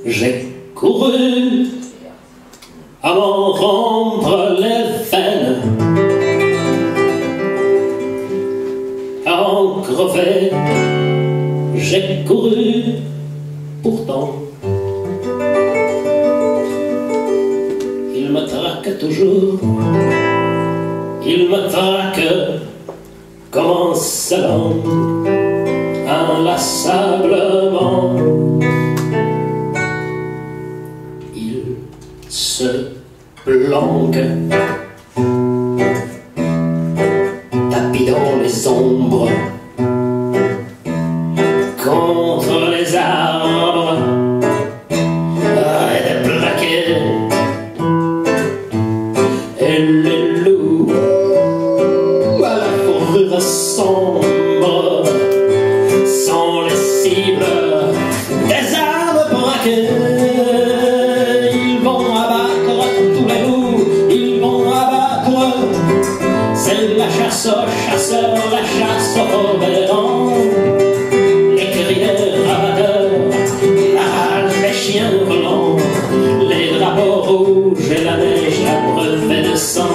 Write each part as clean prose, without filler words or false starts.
j'ai couru à m'en rompre les veines, à en crever, j'ai couru pourtant. Il me traque toujours, il me traque comme un salon, inlassablement. Il se planque, tapis dans les ombres, contre les arbres, et des plaqués, et les loups à la fourrure sombre sont les cibles des arbres braqués. Ils vont abattre tous les loups, ils vont abattre. C'est la chasse aux chasseurs, la chasse aux véran, les cris des rabatteurs, la rage des chiens volants, les drapeaux rouges et la neige abreuvée de sang.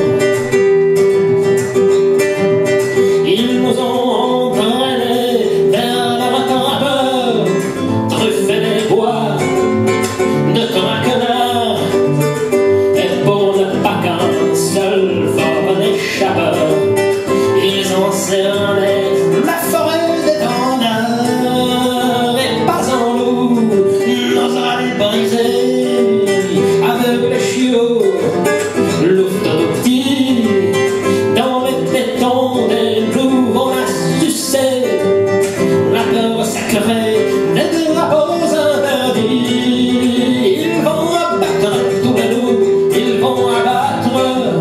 Ils nous ont entraînés vers leur attrapeur, truffés des bois de traquenards, et pour ne pas qu'un seul vol n'échappeur, ils ont cerné la forêt d'étendards, et pas un loup n'osera les briser. Avec les chiots, l'ouvre tout petit, dans les tétons des loups on a sucé la peur sacrée des drapeaux interdits. Ils vont abattre tous les loups, ils vont abattre.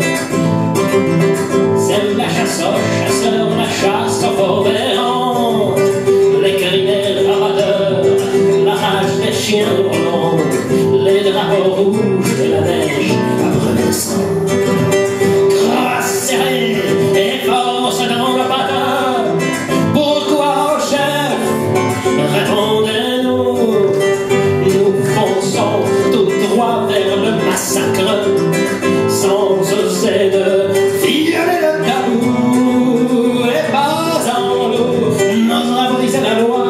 C'est la chasse aux chasseurs, la chasse aux véran, les cris des rabatteurs, la rage des chiens volants, les drapeaux rouges et la neige abreuve de sang. Grâce serrée et force dans le patin, pourquoi au chef répondez-nous? Nous fonçons tout droit vers le massacre, sans oser de violer le tabou, et pas un loup n'osera briser la loi.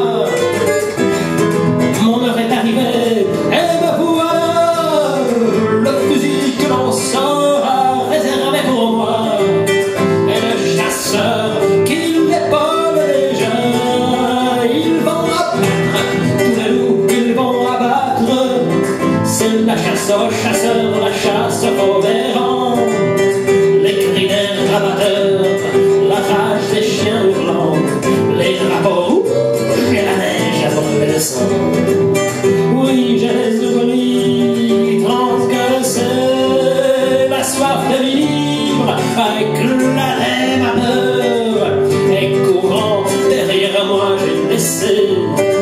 Mon heure est arrivée, et me voilà, le fusil que l'on saura réservé pour moi, et le chasseur qui l'épaule déjà. Ils vont abattre tous les loups, ils vont abattre. C'est la chasse aux chasseurs, la chasse aux véran, les cris des rabatteurs, la rage des chiens hurlants, les drapeaux rouges et la neige abreuvée de sang. Oui, je les oublie, transgresser la soif de vivre, à éclater ma peur, et courant derrière moi j'ai laissé